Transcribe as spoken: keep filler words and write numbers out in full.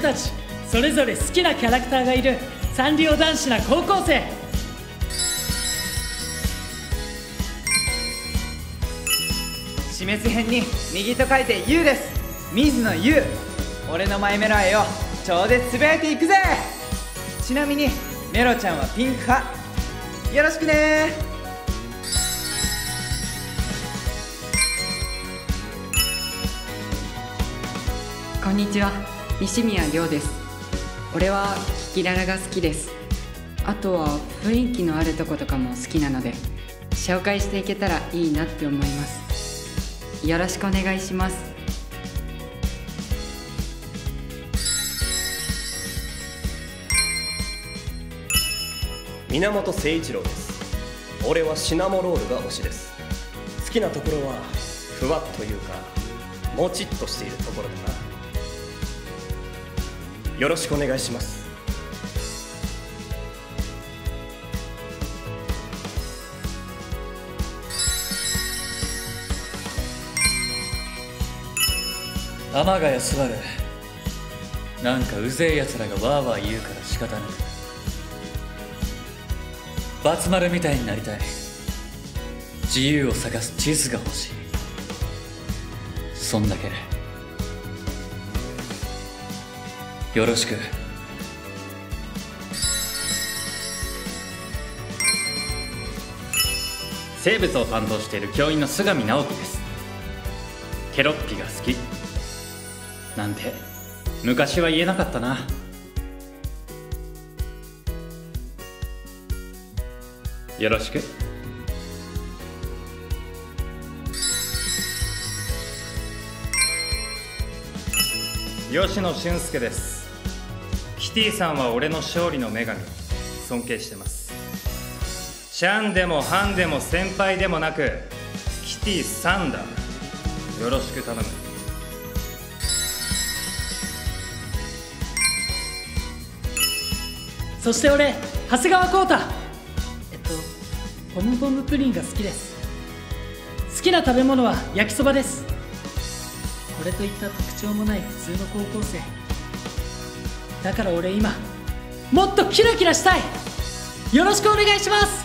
たちそれぞれ好きなキャラクターがいるサンリオ男子な高校生。 示す辺に右と書いて ユー です。水野優。俺のマイメロ愛を超絶つぶやいていくぜ。ちなみにメロちゃんはピンク派。よろしくね。 こんにちは、西宮亮です。俺はキキララが好きです。あとは雰囲気のあるとことかも好きなので紹介していけたらいいなって思います。よろしくお願いします。 源誠一郎です。俺はシナモロールが推しです。好きなところはふわっというかもちっとしているところだな。よろしくお願いします。 天ヶ谷昴。なんかうぜえやつらがワーワー言うから仕方ない。バツ丸みたいになりたい。自由を探す地図が欲しい。そんだけ。よろしく。 生物を担当している教員の菅見直樹です。ケロッピが好きなんて昔は言えなかったな。よろしく。吉野俊介です。キティさんは俺の勝利の女神。尊敬してます。シャンでもハンでも先輩でもなくキティさんだ。よろしく頼む。 そして俺長谷川浩太。えっとポムポムプリンが好きです。好きな食べ物は焼きそばです。これといった特徴もない普通の高校生だから俺今もっとキラキラしたい。よろしくお願いします。